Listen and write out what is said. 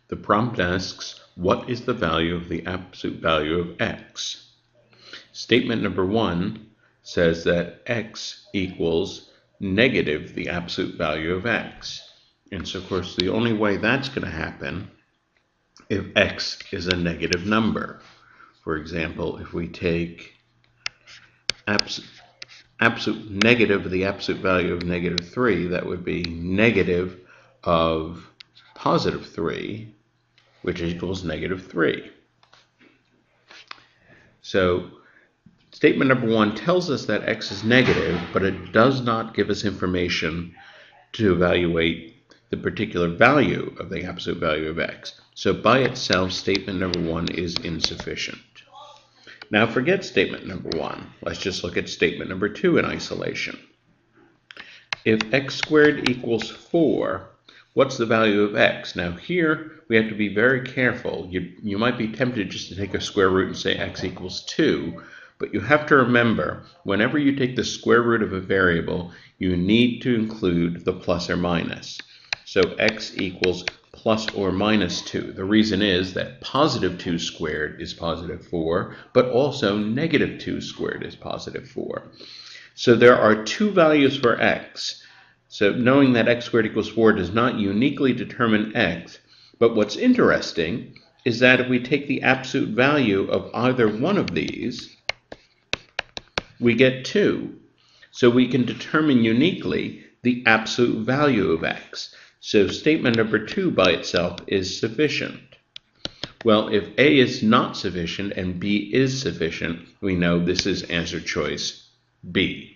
The prompt asks, what is the value of the absolute value of x? Statement number 1 says that x equals negative the absolute value of x. And so, of course, the only way that's going to happen if x is a negative number. For example, if we take absolute negative the absolute value of negative 3, that would be negative of positive 3, which equals negative 3. So statement number 1 tells us that x is negative, but it does not give us information to evaluate the particular value of the absolute value of x. So by itself, statement number 1 is insufficient. Now forget statement number 1. Let's just look at statement number 2 in isolation. If x squared equals 4, what's the value of x? Now here we have to be very careful. You might be tempted just to take a square root and say x equals 2, but you have to remember, whenever you take the square root of a variable, you need to include the plus or minus. So x equals plus or minus 2. The reason is that positive 2 squared is positive 4, but also negative 2 squared is positive 4. So there are two values for x. So knowing that x squared equals 4 does not uniquely determine x, but what's interesting is that if we take the absolute value of either one of these, we get 2. So we can determine uniquely the absolute value of x. So statement number 2 by itself is sufficient. Well, if A is not sufficient and B is sufficient, we know this is answer choice B.